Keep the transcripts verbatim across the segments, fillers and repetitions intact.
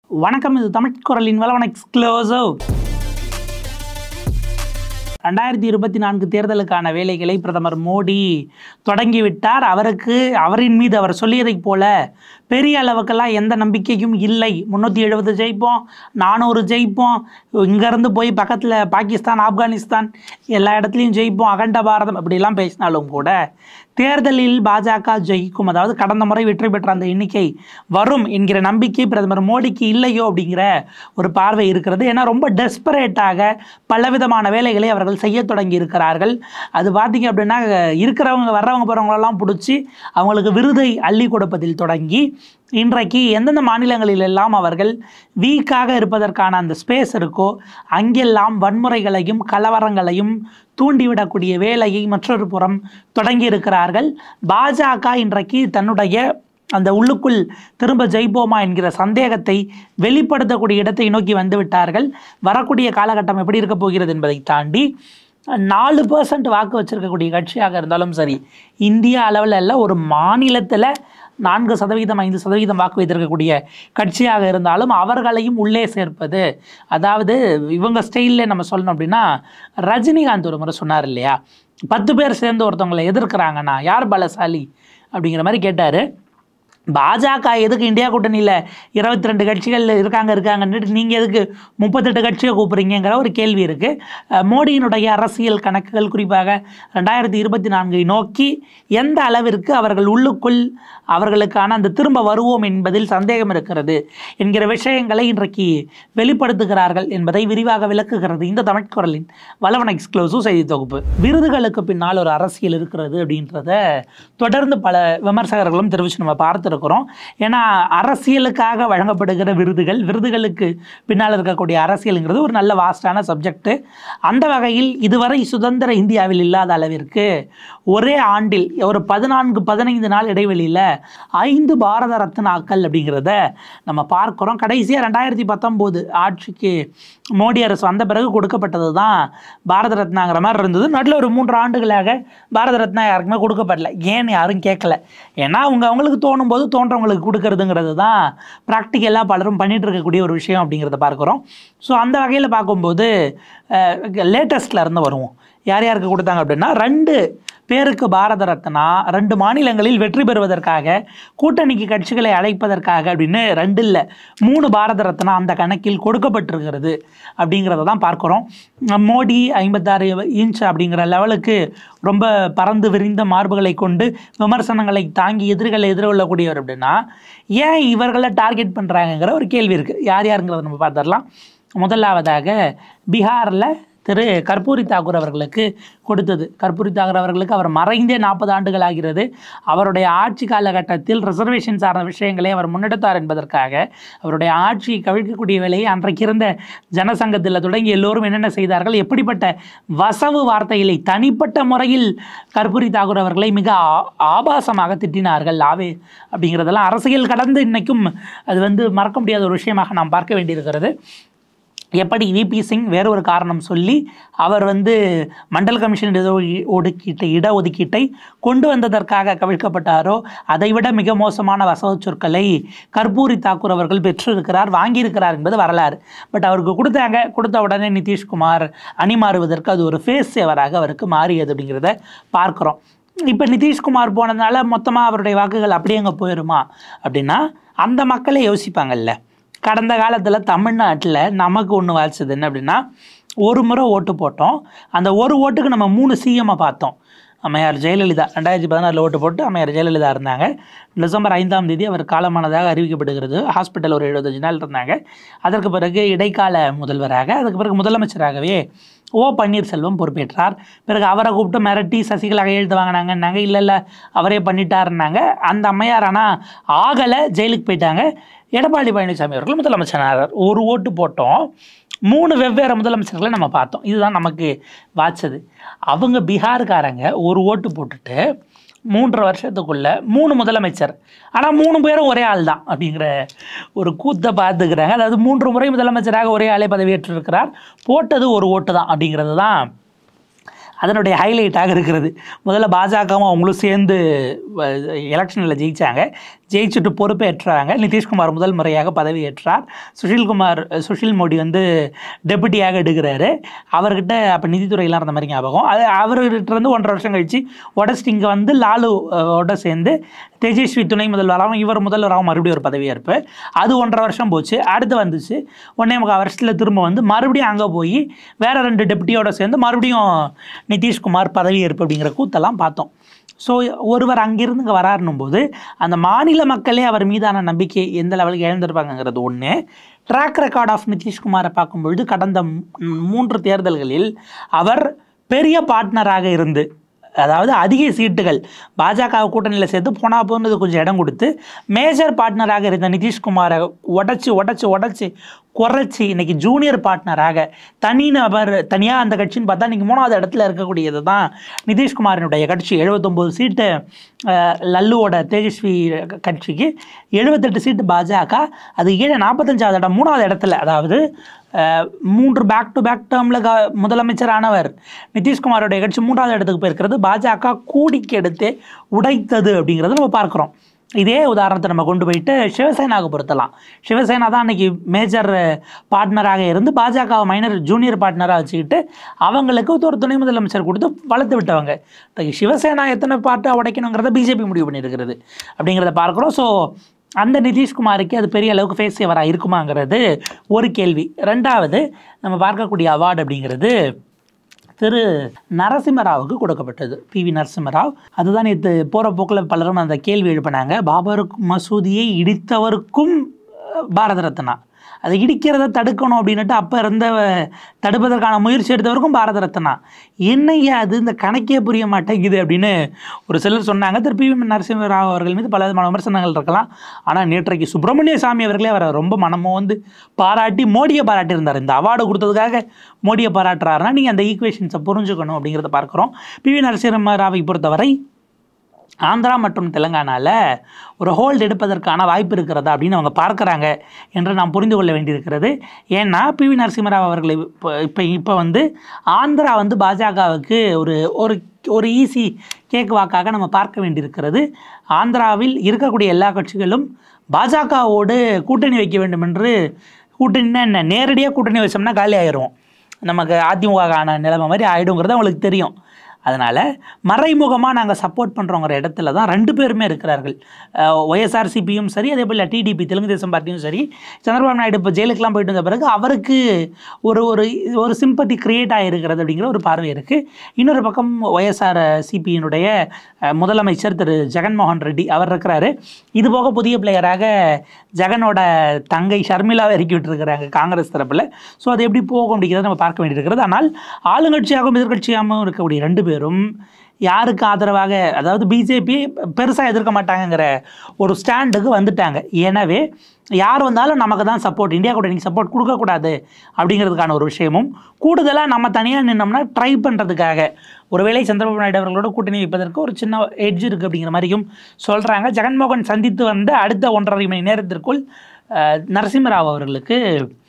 வணக்கம், இது தமிழ் குரலின் வளவன் எக்ஸ்க்ளூசிவ். ரெண்டாயிரத்தி இருபத்தி நான்கு தேர்தலுக்கான வேலைகளை பிரதமர் மோடி தொடங்கிவிட்டார். அவருக்கு அவரின் மீது அவர் சொல்லியதைப் போல பெரிய அளவுக்கெல்லாம் எந்த நம்பிக்கையும் இல்லை. முந்நூற்றி எழுபது ஜெயிப்போம், நானூறு ஜெயிப்போம், இங்கேருந்து போய் பக்கத்தில் பாகிஸ்தான், ஆப்கானிஸ்தான் எல்லா இடத்துலையும் ஜெயிப்போம், அகண்ட பாரதம் அப்படிலாம் பேசினாலும் கூட தேர்தலில் பாஜக ஜெயிக்கும், அதாவது கடந்த முறை வெற்றி பெற்ற அந்த எண்ணிக்கை வரும் என்கிற நம்பிக்கை பிரதமர் மோடிக்கு இல்லையோ அப்படிங்கிற ஒரு பார்வை இருக்கிறது. ஏன்னா ரொம்ப டெஸ்பரேட்டாக பலவிதமான வேலைகளை அவர்கள் செய்ய தொடங்கி இருக்கிறார்கள். அது பார்த்திங்க அப்படின்னா இருக்கிறவங்க வர்றவங்க போகிறவங்களெல்லாம் பிடிச்சி அவங்களுக்கு விருதை அள்ளி கொடுப்பதில் தொடங்கி இன்றைக்கு எந்தெந்த மாநிலங்களிலெல்லாம் அவர்கள் வீக்காக இருப்பதற்கான அந்த ஸ்பேஸ் இருக்கோ அங்கெல்லாம் வன்முறைகளையும் கலவரங்களையும் தூண்டிவிடக்கூடிய வேலையை மற்றொரு புறம் தொடங்கி இருக்கிறார்கள். பாஜக இன்றைக்கு தன்னுடைய அந்த உள்ளுக்குள் திரும்ப ஜெயிப்போமா என்கிற சந்தேகத்தை வெளிப்படுத்தக்கூடிய இடத்தை நோக்கி வந்து விட்டார்கள். வரக்கூடிய காலகட்டம் எப்படி இருக்க போகிறது என்பதை தாண்டி நாலு பர்சன்ட் வாக்கு வச்சிருக்கக்கூடிய கட்சியாக இருந்தாலும் சரி, இந்திய அளவில் அல்ல, ஒரு மாநிலத்தில் நான்கு சதவீதம் ஐந்து சதவீதம் வாக்கு வைத்திருக்கக்கூடிய கட்சியாக இருந்தாலும் அவர்களையும் உள்ளே சேர்ப்பது, அதாவது இவங்க ஸ்டைலில் நம்ம சொல்லணும் அப்படின்னா ரஜினிகாந்த் ஒரு முறை சொன்னார் இல்லையா, பத்து பேர் சேர்ந்து ஒருத்தவங்களை எதிர்க்கிறாங்கன்னா யார் பலசாலி அப்படிங்கிற மாதிரி கேட்டார். பாஜக எதுக்கு இந்தியா கூட்டணியில் இருபத்தி ரெண்டு கட்சிகள் இருக்காங்க இருக்காங்கன்னுட்டு நீங்கள் எதுக்கு முப்பத்தெட்டு கட்சியை கூப்பிட்றீங்கிற ஒரு கேள்வி இருக்குது. மோடியினுடைய அரசியல் கணக்குகள் குறிப்பாக ரெண்டாயிரத்தி இருபத்தி நான்கை நோக்கி எந்த அளவிற்கு அவர்கள் உள்ளுக்குள் அவர்களுக்கான அந்த திரும்ப வருவோம் என்பதில் சந்தேகம் இருக்கிறது என்கிற விஷயங்களை இன்றைக்கு வெளிப்படுத்துகிறார்கள் என்பதை விரிவாக விளக்குகிறது இந்த தமிழ் குரலின் வளவன் எக்ஸ்க்ளூசிவ் செய்தி தொகுப்பு. விருதுகளுக்கு பின்னால் ஒரு அரசியல் இருக்கிறது அப்படின்றத தொடர்ந்து பல விமர்சகர்களும் தெரிவித்து நம்ம பார்த்துருக்கோம். ஏன்னா அரசியலுக்காக வழங்கப்படுகிற விருதுகள், விருதுகளுக்கு பின்னால் இருக்கக்கூடிய அரசியலுங்கிறது ஒரு நல்ல வாஸ்டான சப்ஜெக்ட். அந்த வகையில் இதுவரை சுதந்திர இந்தியாவில் இல்லாத அளவிற்கு ஒரே ஆண்டில் ஒரு பதினான்கு பதினைந்து நாள் இடைவெளியில் ஐந்து பாரத ரத்னாக்கள் அப்படிங்கிறத நம்ம பார்க்குறோம். கடைசியாக ரெண்டாயிரத்தி பத்தொம்போது ஆட்சிக்கு மோடி அரசு வந்த பிறகு கொடுக்கப்பட்டது தான் பாரத ரத்னாங்கிற மாதிரி இருந்தது. நடுவில் ஒரு மூன்று ஆண்டுகளாக பாரத ரத்னா யாருக்குமே கொடுக்கப்படல. ஏன்னு யாரும் கேட்கல. ஏன்னா அவங்க அவங்களுக்கு தோணும் போது தோன்றவங்களுக்கு கொடுக்கறதுங்கிறது தான் ப்ராக்டிக்கலாக பலரும் பண்ணிகிட்டு இருக்கக்கூடிய ஒரு விஷயம் அப்படிங்கிறத பார்க்குறோம். ஸோ அந்த வகையில் பார்க்கும்போது லேட்டஸ்ட்டில் இருந்து வருவோம். யார் யாருக்கு கொடுத்தாங்க அப்படின்னா, ரெண்டு பேருக்கு பாரத ரத்னா ரெண்டு மாநிலங்களில் வெற்றி பெறுவதற்காக கூட்டணிக்கு கட்சிகளை அழைப்பதற்காக அப்படின்னு ரெண்டு இல்லை மூணு பாரத ரத்னா அந்த கணக்கில் கொடுக்கப்பட்டிருக்கிறது அப்படிங்கிறத தான் பார்க்குறோம். மோடி ஐம்பத்தாறு இன்ச் அப்படிங்கிற லெவலுக்கு ரொம்ப பறந்து விரிந்த மார்புகளை கொண்டு விமர்சனங்களை தாங்கி எதிர்களை எதிர்கொள்ளக்கூடியவர் அப்படின்னா ஏன் இவர்களை டார்கெட் பண்ணுறாங்கங்கிற ஒரு கேள்வி இருக்குது. யார் யாருங்கிறத நம்ம பார்த்துடலாம். முதலாவதாக பீகாரில் திரு கர்பூரி தாக்கூர் அவர்களுக்கு கொடுத்தது. கர்பூரி தாக்கூர் அவர்களுக்கு அவர் மறைந்தே நாற்பது ஆண்டுகள் ஆகிறது. அவருடைய ஆட்சி காலகட்டத்தில் ரிசர்வேஷன் சார்ந்த விஷயங்களை அவர் முன்னெடுத்தார் என்பதற்காக அவருடைய ஆட்சியை கவிழ்க்கக்கூடிய வேலையை அன்றைக்கு இருந்த ஜனசங்கத்தில் தொடங்கி எல்லோரும் என்னென்ன செய்தார்கள், எப்படிப்பட்ட வசவு வார்த்தைகளை தனிப்பட்ட முறையில் கர்பூரி தாக்கூர் அவர்களை மிக ஆபாசமாக திட்டினார்கள். ஆவே அப்படிங்கிறதெல்லாம் அரசியல் கடந்து இன்றைக்கும் அது வந்து மறக்க முடியாத ஒரு விஷயமாக நாம் பார்க்க வேண்டியிருக்கிறது. எப்படி விபி சிங் வேறு ஒரு காரணம் சொல்லி அவர் வந்து மண்டல் கமிஷன் இட ஒதுக்கீட்டை இடஒதுக்கீட்டை கொண்டு வந்ததற்காக கவிழ்க்கப்பட்டாரோ அதைவிட மிக மோசமான வசவு சொற்களை கர்பூரி தாக்கூர் அவர்கள் பெற்றிருக்கிறார், வாங்கியிருக்கிறார் என்பது வரலாறு. பட் அவருக்கு கொடுத்தாங்க, கொடுத்த உடனே நிதிஷ்குமார் அணி மாறுவதற்கு அது ஒரு ஃபேஸ் சேவராக அவருக்கு மாறியது அப்படிங்கிறத பார்க்குறோம். இப்போ நிதிஷ்குமார் போனதுனால மொத்தமாக அவருடைய வாக்குகள் அப்படியே அங்கே போயிடுமா அப்படின்னா அந்த மக்களே யோசிப்பாங்கல்ல. கடந்த காலத்தில் தமிழ்நாட்டில் நமக்கு ஒன்று வாய்ச்சது என்ன அப்படின்னா, ஒரு முறை ஓட்டு போட்டோம், அந்த ஒரு ஓட்டுக்கு நம்ம மூணு சிஎம்மை பார்த்தோம். அம்மையார் ஜெயலலிதா ரெண்டாயிரத்தி பதினாறில் ஓட்டு போட்டு அம்மையார் ஜெயலலிதா இருந்தாங்க. டிசம்பர் ஐந்தாம் தேதி அவர் காலமானதாக அறிவிக்கப்படுகிறது. ஹாஸ்பிட்டல் ஒரு எழுபத்தஞ்சு நாள் இருந்தாங்க. அதற்கு பிறகு இடைக்கால முதல்வராக, அதுக்கு பிறகு முதலமைச்சராகவே ஓ பன்னீர்செல்வம் பொறுப்பேற்றார். பிறகு அவரை கூப்பிட்டு மிரட்டி சசிகலா கையெழுத்து வாங்கினாங்கன்னாங்க. இல்லை இல்லை அவரே பண்ணிட்டாருன்னாங்க. அந்த அம்மையார் ஆனால் ஆகலை, ஜெயிலுக்கு போயிட்டாங்க. எடப்பாடி பழனிசாமி அவர்கள் முதலமைச்சரானார். ஒரு ஓட்டு போட்டோம், மூணு வெவ்வேறு முதலமைச்சர்களை நம்ம பார்த்தோம். இதுதான் நமக்கு வாய்ச்சது. அவங்க பீகார்காரங்க ஒரு ஓட்டு போட்டுட்டு மூன்றரை வருஷத்துக்குள்ள மூணு முதலமைச்சர், ஆனால் மூணு பேரும் ஒரே ஆள் தான் அப்படிங்கிற ஒரு கூத்தை பார்த்துக்கிறாங்க. அதாவது மூன்று முறை முதலமைச்சராக ஒரே ஆளே பதவியேற்றிருக்கிறார், போட்டது ஒரு ஓட்டு தான் அப்படிங்கிறது தான் அதனுடைய ஹைலைட்டாக இருக்கிறது. முதல்ல பாஜகவும் அவங்களும் சேர்ந்து எலெக்ஷனில் ஜெயித்தாங்க. ஜெயிச்சுட்டு பொறுப்பேற்றாங்க. நிதிஷ்குமார் முதல் முறையாக பதவி ஏற்றார். சுஷில்குமார் சுஷில் மோடி வந்து டெபுட்டியாக எடுக்கிறாரு. அவர்கிட்ட அப்போ நிதித்துறையெல்லாம் இருந்த மாதிரி ஞாபகம். அது அவர்கிட்ட இருந்து ஒன்றரை வருஷம் கழித்து உடச்சிட்டு இங்கே வந்து லாலுவோட சேர்ந்து தேஜஸ்வி துணை முதல்வராகவும் இவர் முதல்வராகவும் மறுபடியும் ஒரு பதவியேற்பு. அது ஒன்றரை வருஷம் போச்சு. அடுத்து வந்துச்சு ஒன்றே முக்கால் வருஷத்தில் திரும்ப வந்து மறுபடியும் அங்கே போய் வேறு ரெண்டு டெபுட்டியோட சேர்ந்து மறுபடியும் நிதிஷ்குமார் பதவியேற்பு அப்படிங்கிற கூத்தெல்லாம் பார்த்தோம். ஸோ ஒருவர் அங்கிருந்து இங்கே வராருன்னும் போது அந்த மாநில மக்களே அவர் மீதான நம்பிக்கை எந்த லெவலுக்கு இழந்திருப்பாங்கங்கிறது ஒன்று. ட்ராக் ரெக்கார்ட் ஆஃப் நிதிஷ்குமாரை பார்க்கும்பொழுது கடந்த மூன்று தேர்தல்களில் அவர் பெரிய பார்ட்னராக இருந்து, அதாவது அதிக சீட்டுகள் பாஜக கூட்டணியில் சேர்த்து போனா போனது கொஞ்சம் இடம் கொடுத்து மேஜர் பார்ட்னராக இருந்த நிதிஷ்குமாரை உடச்சி உடச்சி உடச்சி குறைச்சி இன்றைக்கி ஜூனியர் பார்ட்னராக தனி நபர் தனியாக அந்த கட்சின்னு பார்த்தா இன்றைக்கி மூணாவது இடத்துல இருக்கக்கூடியது தான் நிதிஷ்குமாரினுடைய கட்சி. எழுபத்தொம்போது சீட்டு லல்லுவோட தேஜஸ்வி கட்சிக்கு, எழுபத்தெட்டு சீட்டு பாஜக, அது ஏழு நாற்பத்தஞ்சாவது இடம் மூணாவது இடத்துல. அதாவது மூன்று பேக் டு பேக் டேர்மில் க முதலமைச்சரானவர் நிதிஷ்குமாரோடைய கட்சி மூன்றாவது இடத்துக்கு போயிருக்கிறது. பாஜக கூடிக்கு எடுத்து உடைத்தது அப்படிங்கிறத நம்ம பார்க்குறோம். இதே உதாரணத்தை நம்ம கொண்டு போயிட்டு சிவசேனாவுக்கு பொறுத்தலாம். சிவசேனா தான் அன்றைக்கி மேஜர் பார்ட்னராக இருந்து பாஜகவை மைனர் ஜூனியர் பார்ட்னராக வச்சுக்கிட்டு அவங்களுக்கு ஒரு துணை முதலமைச்சர் கொடுத்து வளர்த்து விட்டவங்க. சிவசேனா எத்தனை பார்ட்டை உடைக்கணுங்கிறத பிஜேபி முடிவு பண்ணியிருக்கிறது அப்படிங்கிறத பார்க்குறோம். ஸோ அந்த நிதிஷ்குமாருக்கு அது பெரிய அளவுக்கு ஃபேஸ் சேவராக இருக்குமாங்கிறது ஒரு கேள்வி. ரெண்டாவது நம்ம பார்க்கக்கூடிய அவார்டு அப்படிங்கிறது திரு நரசிம்மராவுக்கு கொடுக்கப்பட்டது. P V Narasimha Rao. அதுதான் நேற்று போகிற போக்கில் பலரும் அந்த கேள்வி எழுப்பினாங்க. பாபர் மசூதியை இடித்தவருக்கும் பாரத ரத்னா, அதை இடிக்கிறத தடுக்கணும் அப்படின்ட்டு அப்போ இருந்த தடுப்பதற்கான முயற்சி எடுத்தவருக்கும் பாரத ரத்னா. என்னையா அது இந்த கணக்கே புரிய மாட்டேங்குது அப்படின்னு ஒரு சிலர் சொன்னாங்க. திரு பி வி நரசிம்மராவ் அவர்கள் மீது பல விதமான விமர்சனங்கள் இருக்கலாம். ஆனால் நேற்றைக்கு சுப்பிரமணிய சாமி அவர்களே அவரை ரொம்ப மனமோ வந்து பாராட்டி மோடியை பாராட்டியிருந்தார். இந்த அவார்டு கொடுத்ததுக்காக மோடியை பாராட்டுறாருன்னா நீங்கள் அந்த ஈக்குவேஷன்ஸை புரிஞ்சுக்கணும் அப்படிங்கிறத பார்க்குறோம். பி வி நரசிம்மராவை பொறுத்தவரை ஆந்திரா மற்றும் தெலுங்கானாவில் ஒரு ஹோல்டு எடுப்பதற்கான வாய்ப்பு இருக்கிறதா அப்படின்னு அவங்க பார்க்குறாங்க என்று நாம் புரிந்து கொள்ள வேண்டியிருக்கிறது. ஏன்னா பி வி நரசிம்மராவ் அவர்கள் இப்போ இப்போ இப்போ வந்து ஆந்திரா வந்து பாஜகவுக்கு ஒரு ஒரு ஒரு ஈஸி கேக் வாக்காக நம்ம பார்க்க வேண்டியிருக்கிறது. ஆந்திராவில் இருக்கக்கூடிய எல்லா கட்சிகளும் பாஜகவோடு கூட்டணி வைக்க வேண்டும் என்று, கூட்டணின்னா என்ன, நேரடியாக கூட்டணி வச்சோம்னா காலி ஆயிடுவோம், நமக்கு அதிமுகக்கான நிலைமை மாதிரி ஆகிடுங்கிறது அவங்களுக்கு தெரியும். அதனால் மறைமுகமாக நாங்கள் சப்போர்ட் பண்ணுறோங்கிற இடத்துல தான் ரெண்டு பேருமே இருக்கிறார்கள். ஒய்எஸ்ஆர்சிபியும் சரி, அதே போல் டிடிபி தெலுங்கு தேசம் பார்ட்டியும் சரி. சந்திரபாபு நாயுடு இப்போ ஜெயிலுக்கெலாம் போயிட்டு வந்த பிறகு அவருக்கு ஒரு ஒரு ஒரு சிம்பத்தி கிரியேட் ஆகிருக்கிறது அப்படிங்கிற ஒரு பார்வை இருக்குது. இன்னொரு பக்கம் ஒய்எஸ்ஆர் சிபியினுடைய முதலமைச்சர் திரு ஜெகன்மோகன் ரெட்டி அவர் இருக்கிறாரு. இது போக புதிய பிளேயராக ஜெகனோட தங்கை ஷர்மிளாவை இறக்கி விட்டுருக்கிறாங்க காங்கிரஸ் தரப்பில். ஸோ அது எப்படி போகும் அப்படிங்கிறத நம்ம பார்க்க வேண்டியிருக்கிறது. ஆனால் ஆளுங்கட்சியாகவும் எதிர்கட்சியாகவும் இருக்கக்கூடிய ரெண்டு பேரும் யாருக்கு ஆதரவாக, அதாவது பிஜேபி பெருசாக எதிர்க்க மாட்டாங்கங்கிற ஒரு ஸ்டாண்டுக்கு வந்துட்டாங்க. எனவே யார் வந்தாலும் நமக்கு தான் சப்போர்ட், இந்தியா கூட்டணிக்கு சப்போர்ட் கொடுக்கக்கூடாது அப்படிங்கிறதுக்கான ஒரு விஷயமும், கூடுதலாக நம்ம தனியாக நின்னோம்னா ட்ரை பண்ணுறதுக்காக ஒருவேளை சந்திரபாபு நாயுடு அவர்களோட கூட்டணி வைப்பதற்கு ஒரு சின்ன எட்ஜ் இருக்குது அப்படிங்கிற மாதிரியும் சொல்கிறாங்க. ஜெகன்மோகன் சந்தித்து வந்த அடுத்த ஒன்றரை மணி நேரத்திற்குள் நரசிம்மராவ் அவர்களுக்கு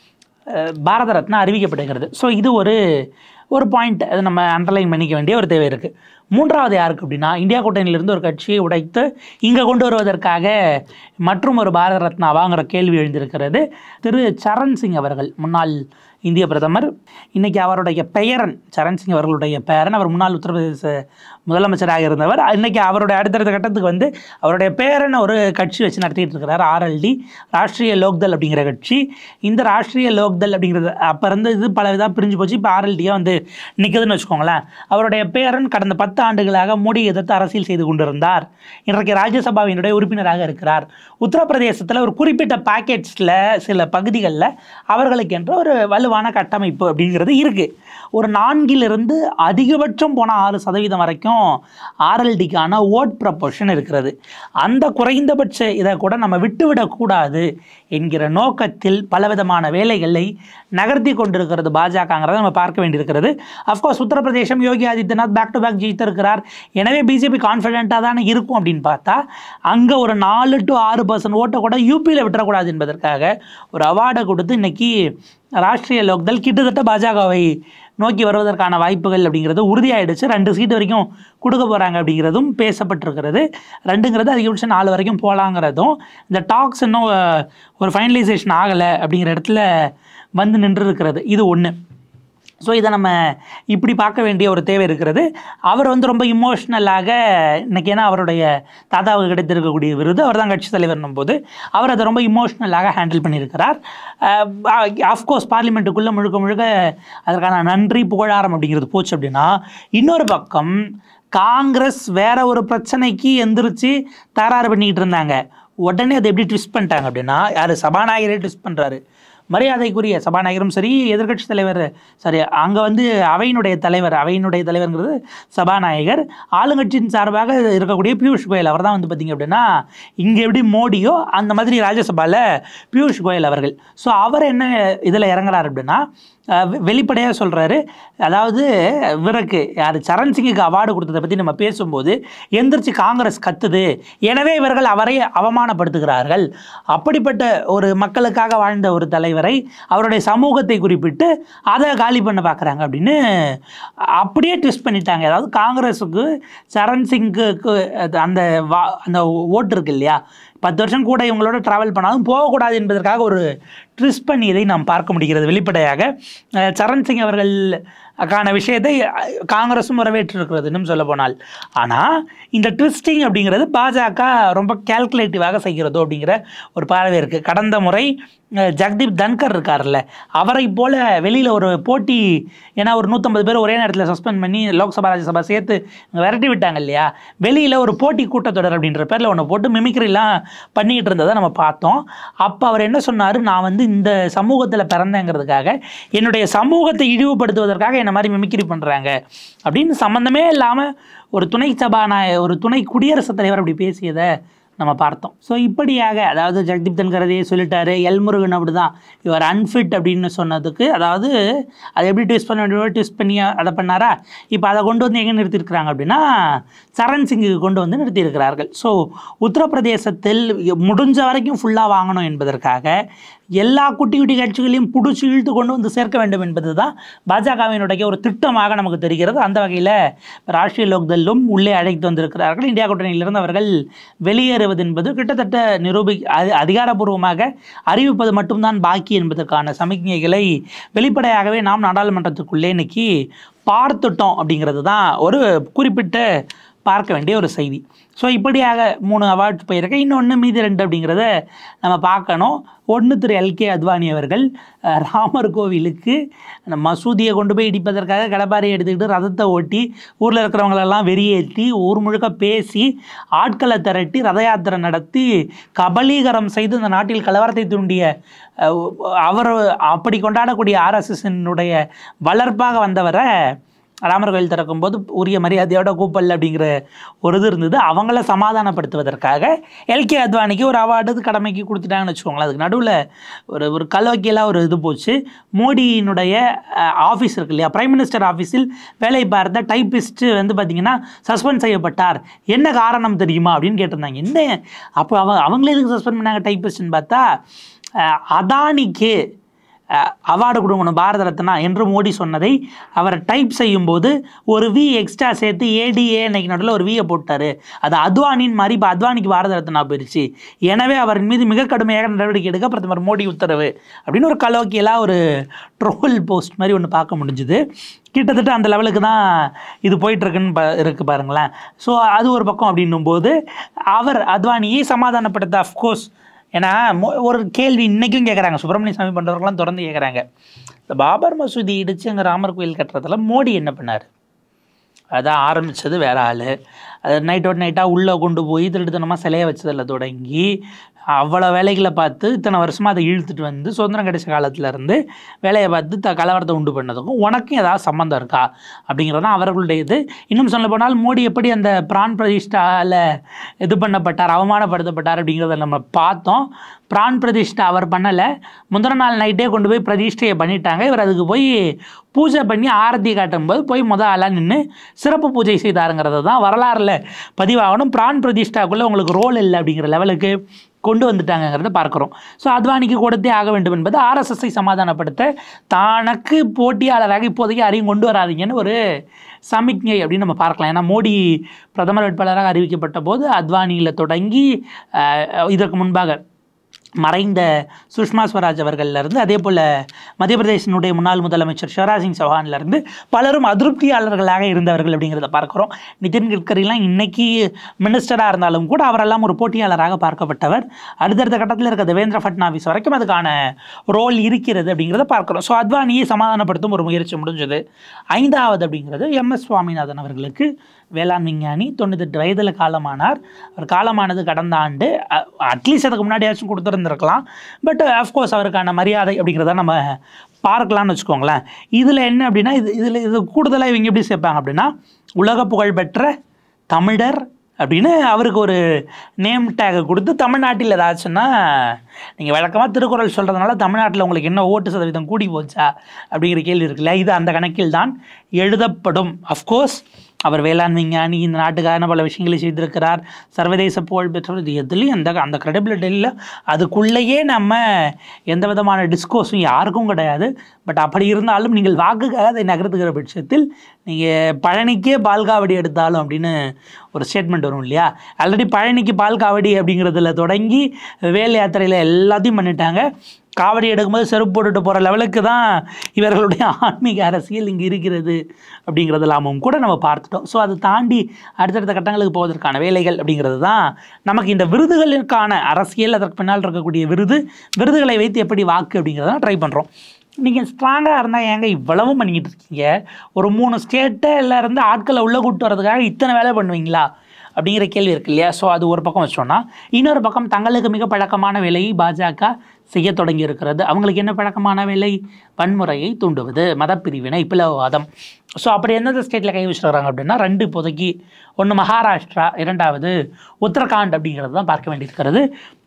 பாரத ரத்னா அறிவிக்கப்படுகிறது. ஸோ இது ஒரு ஒரு பாயிண்ட், அது நம்ம அண்டர்லைன் பண்ணிக்க வேண்டிய ஒரு தேவை இருக்குது. மூன்றாவது யாருக்கு அப்படின்னா, இந்தியா கூட்டணியிலிருந்து ஒரு கட்சியை உடைத்து இங்கே கொண்டு வருவதற்காக மற்றும் ஒரு பாரத ரத்னா வாங்குகிற கேள்வி எழுந்திருக்கிறது. திரு சரண் சிங் அவர்கள், முன்னாள் இந்திய பிரதமர். இன்றைக்கி அவருடைய பெயரன் சரண் சிங் அவர்களுடைய பெயரன், அவர் முன்னாள் உத்தரப்பிரதேச முதலமைச்சராக இருந்தவர். இன்றைக்கி அவருடைய அடுத்தடுத்த கட்டத்துக்கு வந்து அவருடைய பேரன் ஒரு கட்சி வச்சு நடத்திட்டு இருக்கிறார், ஆர்எல்டி, ராஷ்ட்ரிய லோக்தள் அப்படிங்கிற கட்சி. இந்த ராஷ்ட்ரிய லோக்தள் அப்படிங்கிறது அப்போ இருந்து இது பல விதமாக பிரிஞ்சு போச்சு. இப்போ ஆர்எல்டியாக வந்து நிற்குதுன்னு வச்சுக்கோங்களேன். அவருடைய பேரன் கடந்த பத்து ஆண்டுகளாக மோடி எதிர்த்து அரசியல் செய்து கொண்டிருந்தார். இன்றைக்கு ராஜ்யசபாவினுடைய உறுப்பினராக இருக்கிறார். உத்தரப்பிரதேசத்தில் ஒரு குறிப்பிட்ட பேக்கெட்ஸில் சில பகுதிகளில் அவர்களுக்கு என்ற ஒரு வலுவான கட்டமைப்பு அப்படிங்கிறது இருக்குது. ஒரு நான்கிலிருந்து அதிகபட்சம் போனால் ஆறு சதவீதம் வரைக்கும் ஆர்எல்டிக்கான ஓட் ப்ரப்போர்ஷன் இருக்கிறது. அந்த குறைந்தபட்ச இதை கூட நம்ம விட்டுவிடக்கூடாது என்கிற நோக்கத்தில் பலவிதமான வேலைகளை நகர்த்தி கொண்டிருக்கிறது பாஜகங்கிறத நம்ம பார்க்க வேண்டியிருக்கிறது. Of course Uttar Pradesh Yogi Adityanath back to back ஜெயித்த இருக்கிறார். எனவே பிஜேபி கான்ஃபிடென்ட்டாக தானே இருக்கும் அப்படின்னு பார்த்தா அங்கே ஒரு நாலு டு ஆறு பர்சன்ட் ஓட்டை கூட யூபியில் விட்டுறக்கூடாது என்பதற்காக ஒரு அவார்டை கொடுத்து இன்னைக்கு ராஷ்ட்ரிய லோக்தள் கிட்டத்தட்ட பாஜகவை நோக்கி வருவதற்கான வாய்ப்புகள் அப்படிங்கிறது உறுதியாயிடுச்சு. ரெண்டு சீட்டு வரைக்கும் கொடுக்க போகிறாங்க அப்படிங்கிறதும் பேசப்பட்டிருக்கிறது. ரெண்டுங்கிறது அதிகபட்சம் நாலு வரைக்கும் போகலாங்கிறதும் இந்த டாக்ஸ் இன்னும் ஒரு ஃபைனலைசேஷன் ஆகலை அப்படிங்கிற இடத்துல வந்து நின்று இருக்கிறது. இது ஒன்று. ஸோ இதை நம்ம இப்படி பார்க்க வேண்டிய ஒரு தேவை இருக்கிறது. அவர் வந்து ரொம்ப இமோஷ்னலாக இன்றைக்கி, ஏன்னா அவருடைய தாத்தாவுக்கு கிடைத்திருக்கக்கூடிய விருது, அவர் தான் கட்சி தலைவர்னும் போது அவர் அதை ரொம்ப இமோஷ்னலாக ஹேண்டில் பண்ணியிருக்கிறார். ஆஃப்கோர்ஸ் பார்லிமெண்ட்டுக்குள்ளே முழுக்க முழுக்க அதற்கான நன்றி புகழாரம் அப்படிங்கிறது போச்சு. அப்படின்னா இன்னொரு பக்கம் காங்கிரஸ் வேற ஒரு பிரச்சனைக்கு எந்திரிச்சு தகராறு பண்ணிக்கிட்டு இருந்தாங்க. உடனே அதை எப்படி ட்விஸ்ட் பண்ணிட்டாங்க அப்படின்னா, யார் சபாநாயகரே ட்விஸ்ட் பண்ணுறாரு. மரியாதைக்குரிய சபாநாயகரும் சரி, எதிர்கட்சி தலைவர் சரி, அங்கே வந்து அவையினுடைய தலைவர் அவையினுடைய தலைவர்ங்கிறது சபாநாயகர், ஆளுங்கட்சியின் சார்பாக இருக்கக்கூடிய பியூஷ் கோயல் அவர் தான் வந்து பார்த்திங்க அப்படின்னா இங்கே எப்படி மோடியோ அந்த மாதிரி ராஜ்யசபாவில் பியூஷ் கோயல் அவர்கள். ஸோ அவர் என்ன இதில் இறங்குறாரு அப்படின்னா வெளிப்படையாக சொல்கிறாரு. அதாவது இவருக்கு யார் சரண் சிங்குக்கு அவார்டு கொடுத்ததை பற்றி நம்ம பேசும்போது எந்திரிச்சு காங்கிரஸ் கத்துது, எனவே இவர்கள் அவரை அவமானப்படுத்துகிறார்கள். அப்படிப்பட்ட ஒரு மக்களுக்காக வாழ்ந்த ஒரு தலைவரை, அவருடைய சமூகத்தை குறிப்பிட்டு அதை காலி பண்ண பார்க்குறாங்க அப்படின்னு அப்படியே ட்விஸ்ட் பண்ணிட்டாங்க. அதாவது காங்கிரஸுக்கு சரண் சிங்குக்கு அந்த வா அந்த ஓட்டு இருக்கு இல்லையா, பத்து வருஷம் கூட இவங்களோட ட்ராவல் பண்ணாலும் போகக்கூடாது என்பதற்காக ஒரு ட்விஸ்ட் பண்ணியதை நாம் பார்க்க முடிகிறது. வெளிப்படையாக சரண் சிங் அவர்கள் கான விஷயத்தை காங்கிரஸும் வரவேற்றிருக்கிறது இன்னும் சொல்ல போனால். ஆனால் இந்த ட்விஸ்டிங் அப்படிங்கிறது பாஜக ரொம்ப கேல்குலேட்டிவாக செய்கிறதோ அப்படிங்கிற ஒரு பார்வை இருக்குது. கடந்த முறை ஜக்தீப் தன்கர் இருக்கார்ல, அவரை போல் வெளியில் ஒரு போட்டி, ஏன்னா ஒரு நூற்றம்பது பேர் ஒரே நேரத்தில் சஸ்பெண்ட் பண்ணி லோக்சபா ராஜ்யசபா சேர்த்து விரட்டி விட்டாங்க இல்லையா, வெளியில் ஒரு போட்டி கூட்டத்தொடர் அப்படின்ற பேரில் ஒன்று போட்டு மிமிக்ரிலாம் பண்ணிக்கிட்டு இருந்ததை நம்ம பார்த்தோம். அப்போ அவர் என்ன சொன்னார், நான் வந்து இந்த சமூகத்தில் பிறந்தேங்கிறதுக்காக, என்னுடைய சமூகத்தை இழிவுபடுத்துவதற்காக என்ன மாதிரி மிமிக்ரி பண்ணுறாங்க அப்படின்னு சம்மந்தமே இல்லாமல் ஒரு துணை சபாநாயகர், ஒரு துணை குடியரசுத் தலைவர் அப்படி பேசியதை நம்ம பார்த்தோம். ஸோ இப்படியாக, அதாவது ஜெகதீப் தன்கரையே சொல்லிட்டாரு, எல்முருகன் அப்படி தான் இவர் அன்ஃபிட் அப்படின்னு சொன்னதுக்கு, அதாவது அதை எப்படி ட்விஸ்ட் பண்ண வேண்டிய ட்விஸ்ட் பண்ணி அதை பண்ணாரா, இப்போ அதை கொண்டு வந்து எங்கே நிறுத்தியிருக்கிறாங்க அப்படின்னா சரண் சிங்குக்கு கொண்டு வந்து நிறுத்தியிருக்கிறார்கள். ஸோ உத்தரப்பிரதேசத்தில் முடிஞ்ச வரைக்கும் ஃபுல்லாக வாங்கணும் என்பதற்காக எல்லா குட்டி குட்டி கட்சிகளையும் பிடிச்சி இழுத்து கொண்டு வந்து சேர்க்க வேண்டும் என்பது தான் பாஜகவினுடைய ஒரு திட்டமாக நமக்கு தெரிகிறது. அந்த வகையில் ராஷ்ட்ரிய லோக்தளும் உள்ளே அழைத்து வந்திருக்கிறார்கள். இந்தியா கூட்டணியிலிருந்து அவர்கள் வெளியேறுவது என்பது கிட்டத்தட்ட நிரூபி அதிகாரப்பூர்வமாக அறிவிப்பது மட்டும்தான் பாக்கி என்பதற்கான சமிக்ஞைகளை வெளிப்படையாகவே நாம் நாடாளுமன்றத்துக்குள்ளே இன்னைக்கு பார்த்துட்டோம் அப்படிங்கிறது தான் ஒரு குறிப்பிட்ட பார்க்க வேண்டிய ஒரு செய்தி. ஸோ இப்படியாக மூணு அவார்ட்ஸ் போயிருக்க, இன்னொன்று மீதி ரெண்டு அப்படிங்கிறத நம்ம பார்க்கணும். ஒன்று திரு எல்கே அத்வானி அவர்கள் ராமர் கோவிலுக்கு மசூதியை கொண்டு போய் இடிப்பதற்காக கடப்பாறையை எடுத்துக்கிட்டு ரதத்தை ஓட்டி ஊரில் இருக்கிறவங்களெல்லாம் வெறியேற்றி ஊர் முழுக்க பேசி ஆட்களை திரட்டி ரத யாத்திரை நடத்தி கபலீகரம் செய்து இந்த நாட்டில் கலவரத்தை தூண்டிய அவர் அப்படி கொண்டாடக்கூடிய ஆர்எஸ்எஸ்னுடைய வளர்ப்பாக வந்தவரை ராமர் கோயில் திறக்கும்போது உரிய மரியாதையோட கூப்பல் அப்படிங்கிற ஒரு இது இருந்தது. அவங்கள சமாதானப்படுத்துவதற்காக எல்கே அத்வானிக்கு ஒரு அவார்டு கடமைக்கு கொடுத்துட்டாங்கன்னு வச்சுக்கோங்களேன். அதுக்கு நடுவில் ஒரு ஒரு கலவக்கியலாக ஒரு இது போச்சு. மோடியினுடைய ஆஃபீஸ் இருக்கு இல்லையா, பிரைம் மினிஸ்டர் ஆஃபீஸில் வேலை பார்த்த டைப்பிஸ்ட்டு வந்து பார்த்திங்கன்னா சஸ்பெண்ட் செய்யப்பட்டார், என்ன காரணம் தெரியுமா அப்படின்னு கேட்டிருந்தாங்க. என்ன அப்போ அவ அவங்களே எதுக்கு சஸ்பெண்ட் பண்ணாங்க டைப்பிஸ்ட்னு பார்த்தா, அதானிக்கு அவார்டு கொடுக்கணும் பாரத ரத்னா என்று மோடி சொன்னதை அவர் டைப் செய்யும்போது ஒரு வி எக்ஸ்ட்ரா சேர்த்து ஏடிஏ இன்னைக்கு நடுவில் ஒரு வியை போட்டார். அது அத்வானின் மாதிரி இப்போ அத்வானிக்கு பாரத ரத்னா போயிடுச்சு. எனவே அவரின் மீது மிக கடுமையாக நடவடிக்கை எடுக்க பிரதமர் மோடி உத்தரவு அப்படின்னு ஒரு கலோக்கியலாக ஒரு ட்ரோல் போஸ்ட் மாதிரி ஒன்று பார்க்க முடிஞ்சுது. கிட்டத்தட்ட அந்த லெவலுக்கு தான் இது போயிட்டுருக்குன்னு ப இருக்குது பாருங்களேன். ஸோ அது ஒரு பக்கம் அப்படின்னும் போது அவர் அத்வானியை சமாதானப்படுத்த அஃப்கோர்ஸ், ஏன்னா ஒரு கேள்வி இன்றைக்கும் கேட்குறாங்க, சுப்பிரமணிய சாமி பண்ணுறவங்களாம் தொடர்ந்து கேட்குறாங்க, இந்த பாபர் மசூதி இடித்து அங்கே ராமர் கோயில் கட்டுறதுல மோடி என்ன பண்ணார்? அதான் ஆரம்பித்தது வேறு ஆள். அது நைட்டோட நைட்டாக உள்ளே கொண்டு போய் திருட்டுத்தனமாக சிலையை வச்சதில் தொடங்கி அவ்வளோ வேலைகளை பார்த்து இத்தனை வருஷமாக அதை இழுத்துட்டு வந்து சுதந்திரம் கிடைச்ச காலத்துலேருந்து வேலையை பார்த்து த கலவரத்தை உண்டு பண்ணதுக்கும் உனக்கும் ஏதாவது சம்மந்தம் இருக்கா அப்படிங்கிறது தான் அவர்களுடைய இது. இன்னும் சொல்ல போனால் மோடி எப்படி அந்த பிரான் பிரதிஷ்டாவில் இது பண்ணப்பட்டார், அவமானப்படுத்தப்பட்டார் அப்படிங்கிறத நம்ம பார்த்தோம். பிரான் பிரதிஷ்டா அவர் பண்ணலை, முந்தின நாள் நைட்டே கொண்டு போய் பிரதிஷ்டையை பண்ணிட்டாங்க. இவர் அதுக்கு போய் பூஜை பண்ணி ஆரத்தி காட்டும்போது போய் முதல் ஆளாக நின்று சிறப்பு பூஜை செய்தாருங்கிறது தான் வரலாறில் பதிவாகணும். பிரான் பிரதிஷ்டாக்குள்ளே உங்களுக்கு ரோல் இல்லை அப்படிங்கிற லெவலுக்கு கொண்டு வந்துட்டாங்கிறத பார்க்குறோம். ஸோ அத்வானிக்கு கொடுத்தே ஆக வேண்டும் என்பது ஆர்எஸ்எஸ்ஐ சமாதானப்படுத்த தனக்கு போட்டியாளராக இப்போதைக்கு யாரையும் கொண்டு வராதிங்கன்னு ஒரு சமிக்ஞை அப்படின்னு நம்ம பார்க்கலாம். ஏன்னா மோடி பிரதமர் வேட்பாளராக அறிவிக்கப்பட்ட போது அத்வானியில் தொடங்கி இதற்கு முன்பாக மறைந்த சுஷ்மா ஸ்வராஜ் அவர்கள்லேருந்து, அதே போல் மத்திய பிரதேசனுடைய முன்னாள் முதலமைச்சர் சிவராஜ் சிங் சௌஹான்லேருந்து பலரும் அதிருப்தியாளர்களாக இருந்தவர்கள் அப்படிங்கிறத பார்க்குறோம். நிதின் கட்கரிலாம் இன்றைக்கி மினிஸ்டராக இருந்தாலும் கூட அவரெல்லாம் ஒரு போட்டியாளராக பார்க்கப்பட்டவர். அடுத்தடுத்த கட்டத்தில் இருக்க தேவேந்திர ஃபட்னாவிஸ் வரைக்கும் அதுக்கான ரோல் இருக்கிறது அப்படிங்கிறத பார்க்குறோம். ஸோ அத்வானியை சமாதானப்படுத்தும் ஒரு முயற்சி முடிஞ்சது. ஐந்தாவது அப்படிங்கிறது எம் எஸ் சுவாமிநாதன் அவர்களுக்கு வேளாண் விஞ்ஞானி தொண்ணூத்தெட்டு வயதில் காலமானார். அவர் காலமானது கடந்த ஆண்டு. அட்லீஸ்ட் அதுக்கு முன்னாடியாச்சும் கொடுத்துருந்துருக்கலாம். பட் ஆஃப்கோர்ஸ் அவருக்கான மரியாதை அப்படிங்கிறத நம்ம பார்க்கலான்னு வச்சுக்கோங்களேன். இதில் என்ன அப்படின்னா, இது இதில் இது கூடுதலாக இவங்க எப்படி சேர்ப்பாங்க அப்படின்னா, உலக புகழ்பெற்ற தமிழர் அப்படின்னு அவருக்கு ஒரு நேம் டேகை கொடுத்து தமிழ்நாட்டில் ஏதாச்சுன்னா நீங்கள் வழக்கமாக திருக்குறள் சொல்கிறதுனால தமிழ்நாட்டில் உங்களுக்கு என்ன ஓட்டு சதவீதம் கூடி போச்சா அப்படிங்கிற கேள்வி இருக்குல்ல, இது அந்த கணக்கில் தான் எழுதப்படும். அஃப்கோர்ஸ் அவர் வேளாண் விஞ்ஞானி, இந்த நாட்டுக்கான பல விஷயங்களை செய்திருக்கிறார், சர்வதேச புகழ் பெற்றவர். இது எதுலேயும் அந்த அந்த கிரெடிபிலிட்டியில் அதுக்குள்ளேயே நம்ம எந்த விதமான டிஸ்கோஸும் யாருக்கும் கிடையாது. பட் அப்படி இருந்தாலும் நீங்கள் வாக்குக்காக அதை நகர்த்துக்கிற பட்சத்தில் நீங்கள் பழனிக்கே பால்காவடி எடுத்தாலும் அப்படின்னு ஒரு ஸ்டேட்மெண்ட் வரும் இல்லையா. ஆல்ரெடி பழனிக்கு பால்காவடி அப்படிங்கிறதுல தொடங்கி வேல் யாத்திரையில் எல்லாத்தையும் பண்ணிட்டாங்க. காவடி எடுக்கும்போது செருப்பு போட்டுட்டு போகிற லெவலுக்கு தான் இவர்களுடைய ஆன்மீக அரசியல் இங்கே இருக்கிறது அப்படிங்கிறது எல்லாமும் கூட நம்ம பார்த்துட்டோம். ஸோ அதை தாண்டி அடுத்தடுத்த கட்டங்களுக்கு போவதற்கான வேலைகள் அப்படிங்கிறது தான் நமக்கு இந்த விருதுகளுக்கான அரசியல், அதற்கு பின்னால் இருக்கக்கூடிய விருது, விருதுகளை வைத்து எப்படி வாக்கு அப்படிங்கிறத ட்ரை பண்ணுறோம். நீங்கள் ஸ்ட்ராங்காக இருந்தால் ஏங்க இவ்வளவும் பண்ணிக்கிட்டு இருக்கீங்க? ஒரு மூணு ஸ்டேட்டில் இருந்து ஆட்களை உள்ளே கூப்பிட்டு வரதுக்காக இத்தனை வேலை பண்ணுவீங்களா அப்படிங்கிற கேள்வி இருக்கு இல்லையா. ஸோ அது ஒரு பக்கம் வச்சோன்னா, இன்னொரு பக்கம் தங்களுக்கு மிக பழக்கமான வேலையை பாஜக செய்ய தொடங்கி இருக்கிறது. அவங்களுக்கு என்ன பழக்கமான வேலை? வன்முறையை தூண்டுவது, மதப்பிரிவினை, பிளவுவாதம். ஸோ அப்படி எந்தெந்த ஸ்டேட்டில் கை வச்சுருக்காங்க அப்படின்னா, ரெண்டு இப்போதைக்கு, ஒன்று மகாராஷ்டிரா, இரண்டாவது உத்தரகாண்ட் அப்படிங்கிறது தான் பார்க்க வேண்டியிருக்கிறது.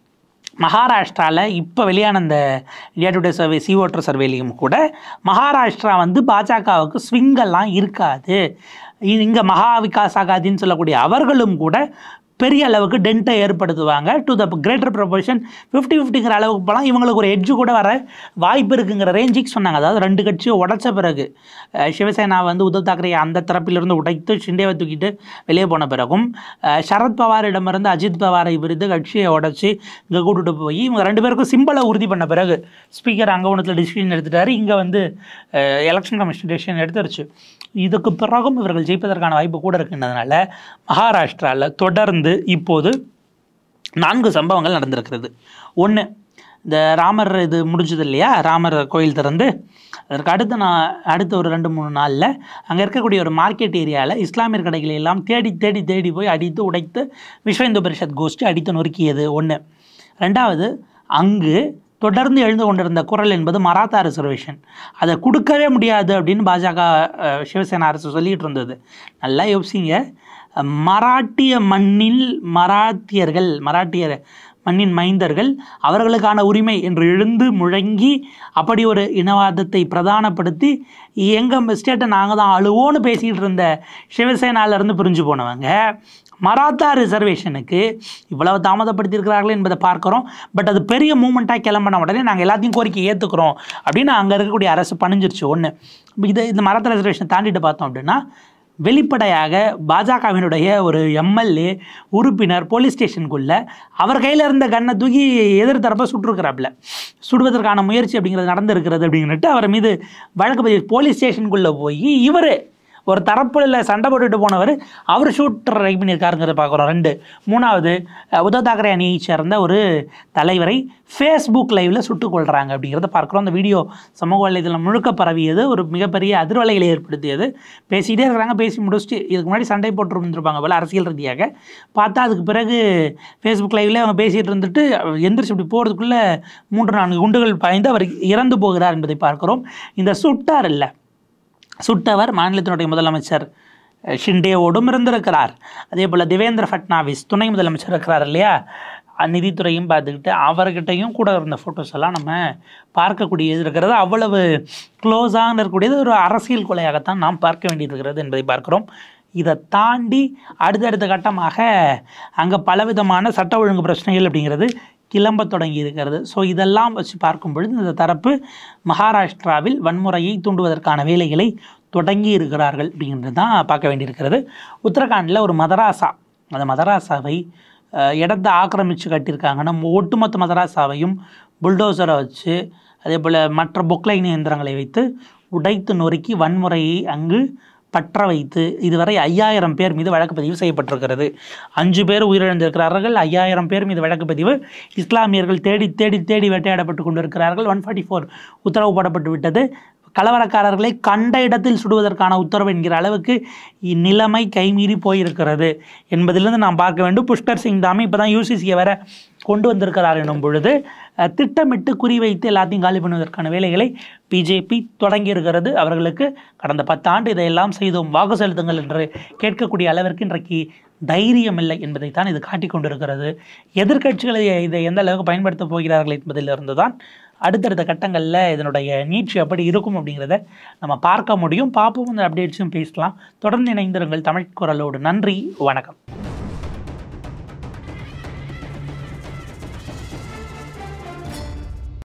மகாராஷ்டிராவில் இப்போ வெளியான இந்த India today survey C voter சர்வேலையும் கூட மகாராஷ்டிரா வந்து பாஜகவுக்கு ஸ்விங்கெல்லாம் இருக்காது. இங்கே மகா விகாஸ் ஆகாதின்னு சொல்லக்கூடிய அவர்களும் கூட பெரிய அளவுக்கு டென்ட்டை ஏற்படுத்துவாங்க. To the greater proportion fifty ஃபிஃப்டிங்கிற அளவுக்கு போகலாம். இவங்களுக்கு ஒரு எட்ஜு கூட வர வாய்ப்பு இருக்குங்கிற ரேஞ்சுக்கு சொன்னாங்க. அதாவது ரெண்டு கட்சியும் உடைச்ச பிறகு, சிவசேனா வந்து உத்தவ் தாக்கரே அந்த தரப்பிலிருந்து உடைத்து ஷிண்டேவை தூக்கிட்டு வெளியே போன பிறகும், சரத்பவாரிடமிருந்து அஜித் பவாரை விருது கட்சியை உடச்சி இங்கே கூட்டுட்டு போய் இவங்க ரெண்டு பேருக்கும் சிம்பிளை உறுதி பண்ண பிறகு ஸ்பீக்கர் அங்கே ஒன்றத்தில் டிசிஷன் எடுத்துட்டாரு, இங்கே வந்து எலெக்ஷன் கமிஷன் டிசிஷன் எடுத்துருச்சு. இதுக்கு பிறகும் இவர்கள் ஜெயிப்பதற்கான வாய்ப்பு கூட இருக்குன்றதுனால மகாராஷ்டிராவில் தொடர்ந்து இப்போது நான்கு சம்பவங்கள் நடந்திருக்கிறது. ஒன்று, இந்த ராமர் இது முடிஞ்சது இல்லையா, ராமர் கோயில் திறந்து அதற்கு அடுத்த நான் அடுத்த ஒரு ரெண்டு மூணு நாளில் அங்கே இருக்கக்கூடிய ஒரு மார்க்கெட் ஏரியாவில் இஸ்லாமியர் கடைகளை எல்லாம் தேடி தேடி தேடி போய் அடித்து உடைத்து விஸ்வ இந்து பரிஷத் கோஷ்டி அடித்து நொறுக்கியது ஒன்று. ரெண்டாவது, அங்கு தொடர்ந்து எழுந்து கொண்டிருந்த குரல் என்பது மராத்தா ரிசர்வேஷன், அதை கொடுக்கவே முடியாது அப்படின்னு பாஜக சிவசேனா அரசு சொல்லிகிட்டு இருந்தது. நல்லா யோசிங்க, மராட்டிய மண்ணில் மராத்தியர்கள், மராட்டியர் மண்ணின் மைந்தர்கள், அவர்களுக்கான உரிமை என்று எழுந்து முழங்கி அப்படி ஒரு இனவாதத்தை பிரதானப்படுத்தி எங்கள் ஸ்டேட்டை நாங்கள் தான் அழுவோன்னு பேசிக்கிட்டு இருந்த சிவசேனாவிலேருந்து பிரிஞ்சு போனவங்க மராத்தா ரிசர்வேஷனுக்கு இவ்வளவு தாமதப்படுத்தியிருக்கிறார்கள் என்பதை பார்க்குறோம். பட் அது பெரிய மூமெண்ட்டாக கிளம்பின உடனே நாங்கள் எல்லாத்தையும் கோரிக்கை ஏற்றுக்கிறோம் அப்படின்னு அங்கே இருக்கக்கூடிய அரசு பணிஞ்சிருச்சு. ஒன்று, இது இந்த மராத்தா ரிசர்வேஷனை தாண்டிட்டு பார்த்தோம் அப்படின்னா, வெளிப்படையாக பாஜகவினுடைய ஒரு எம்எல்ஏ உறுப்பினர் போலீஸ் ஸ்டேஷனுக்குள்ளே அவர் கையில் இருந்த கண்ணை தூக்கி எதிர்த்தரப்ப சுட்டுருக்கிறாப்புல, சுடுவதற்கான முயற்சி அப்படிங்கிறது நடந்திருக்கிறது அப்படின்னுட்டு அவர் மீது வழக்கு பதிவு போலீஸ் ஸ்டேஷனுக்குள்ளே போய் இவர் ஒரு தரப்பில் சண்டை போட்டுட்டு போனவர் அவர் ஷூட்டர் ட்ரை பண்ணியிருக்காருங்கிறத பார்க்குறோம். ரெண்டு மூணாவது உத்தவ் தாக்கரே அணியை சேர்ந்த ஒரு தலைவரை ஃபேஸ்புக் லைவில் சுட்டுக் கொள்கிறாங்க அப்படிங்கிறத பார்க்குறோம். அந்த வீடியோ சமூக வலைதளம் முழுக்க பரவியது, ஒரு மிகப்பெரிய அதிர்வலைகளை ஏற்படுத்தியது. பேசிகிட்டே இருக்கிறாங்க, பேசி முடிச்சுட்டு இதுக்கு முன்னாடி சண்டை போட்டு இருந்திருப்பாங்க போல அரசியல் ரீதியாக. பார்த்தா அதுக்கு பிறகு ஃபேஸ்புக் லைவில் அவங்க பேசிகிட்டு இருந்துட்டு எந்திரிச்சு இப்படி போகிறதுக்குள்ளே மூன்று நான்கு குண்டுகள் பாய்ந்து அவர் இறந்து போகிறார் என்பதை பார்க்கிறோம். இந்த சுட்டார் இல்லை, சுட்டவர் மாநிலத்தினுடைய முதலமைச்சர் ஷிண்டேவோடும் இருந்திருக்கிறார். அதே போல் தேவேந்திர ஃபட்னாவிஸ் துணை முதலமைச்சர் இருக்கிறார் இல்லையா, நிதித்துறையும் பார்த்துக்கிட்டு அவர்கிட்டையும் கூட இருந்த ஃபோட்டோஸ் எல்லாம் நம்ம பார்க்கக்கூடியது இருக்கிறது. அவ்வளவு க்ளோஸாக இருக்கக்கூடியது ஒரு அரசியல் கொலையாகத்தான் நாம் பார்க்க வேண்டியிருக்கிறது என்பதை பார்க்கிறோம். இதை தாண்டி அடுத்தடுத்த கட்டமாக அங்கே பலவிதமான சட்ட ஒழுங்கு பிரச்சனைகள் அப்படிங்கிறது கிளம்ப தொடங்கி இருக்கிறது. ஸோ இதெல்லாம் வச்சு பார்க்கும் பொழுது இந்த தரப்பு மகாராஷ்டிராவில் வன்முறையை தூண்டுவதற்கான வேலைகளை தொடங்கி இருக்கிறார்கள் அப்படிங்கிறது தான் பார்க்க வேண்டியிருக்கிறது. உத்தரகாண்டில் ஒரு மதராசா, அந்த மதராசாவை இடத்தை ஆக்கிரமித்து கட்டியிருக்காங்கன்னா ஒட்டுமொத்த மதராசாவையும் புல்டோசரை வச்சு அதே போல் மற்ற பொக்லைன் இயந்திரங்களை வைத்து உடைத்து நொறுக்கி வன்முறையை அங்கு பற்ற வைத்து இதுவரை ஐயாயிரம் பேர் மீது வழக்குப்பதிவு செய்யப்பட்டிருக்கிறது. அஞ்சு பேர் உயிரிழந்திருக்கிறார்கள், ஐயாயிரம் பேர் மீது வழக்குப்பதிவு. இஸ்லாமியர்கள் தேடி தேடி தேடி வேட்டையாடப்பட்டு கொண்டிருக்கிறார்கள். ஒன் ஃபார்ட்டி ஃபோர் உத்தரவு போடப்பட்டு விட்டது. கலவரக்காரர்களை கண்ட இடத்தில் சுடுவதற்கான உத்தரவு என்கிற அளவுக்கு நிலைமை கைமீறி போயிருக்கிறது என்பதிலிருந்து நாம் பார்க்க வேண்டும். புஷ்கர் சிங் தாமே இப்போ தான் யூசிசியை வேற கொண்டு வந்திருக்கிறார் எனும் பொழுது திட்டமிட்டு குறிவைத்து எல்லாத்தையும் காலி பண்ணுவதற்கான வேலைகளை பிஜேபி தொடங்கி இருக்கிறது. அவர்களுக்கு கடந்த பத்தாண்டு இதையெல்லாம் செய்தோம், வாக்கு செலுத்துங்கள் என்று கேட்கக்கூடிய அளவிற்கு இன்றைக்கு தைரியம் இல்லை என்பதைத்தான் இது காட்டிக் கொண்டிருக்கிறது. எதிர்க்கட்சிகளை இதை எந்த அளவுக்கு பயன்படுத்த போகிறார்கள் என்பதிலிருந்து தான் அடுத்தடுத்த கட்டங்களில் இதனுடைய நீட்சி எப்படி இருக்கும் அப்படிங்கிறத நம்ம பார்க்க முடியும். பார்ப்போம், இந்த அப்டேட்ஸும் பேசலாம். தொடர்ந்து இணைந்திருங்கள் தமிழ் குரலோடு. நன்றி, வணக்கம்.